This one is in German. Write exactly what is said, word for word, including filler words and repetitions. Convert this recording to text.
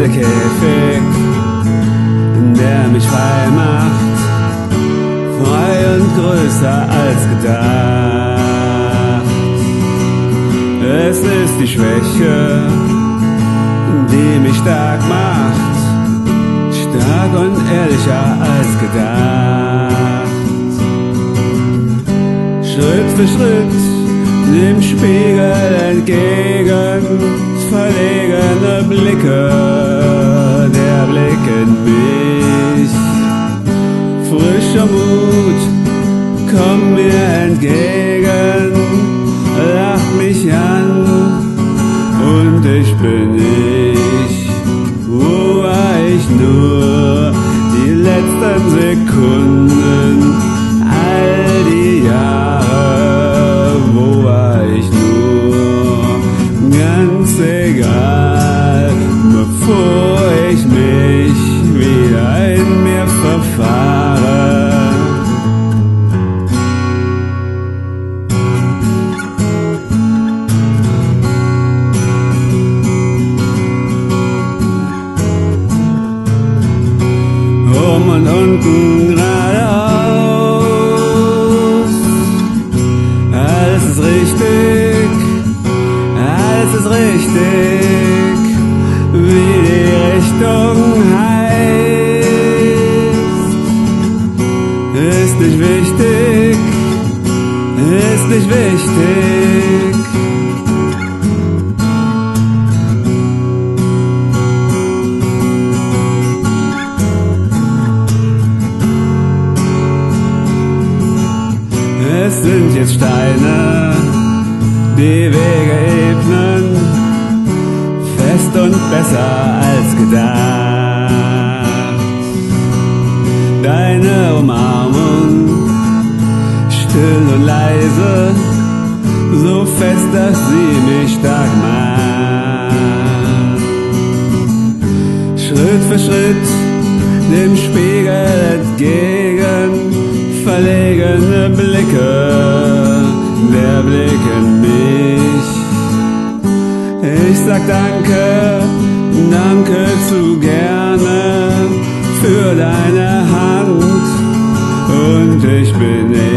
der Käfig, der mich frei macht, frei und größer als gedacht. Es ist die Schwäche, die mich stark macht, stark und ehrlicher als gedacht. Schritt für Schritt dem Spiegel entgegen, verlegene Blicke, der Blick in mich. Frischer Mut kommt mir entgegen, lacht mich an und ich bin ich. Wo war ich nur die letzten Sekunden, all die Jahre, wo war ich nur, ganz egal, bevor ich mich wieder in mir verfahre. Oben und unten geradeaus, alles ist richtig, alles ist richtig, wie die Richtung heißt. Ist nicht wichtig, ist nicht wichtig. Es sind jetzt Steine, die Wege ebnen, fest und besser als gedacht. Deine Umarmung, still und leise, so fest, dass sie mich stark macht. Schritt für Schritt dem Spiegel entgegen, verlegene Blicke, der Blick in mich. Ich sag danke, danke zu gerne für deine Hand und ich bin ich.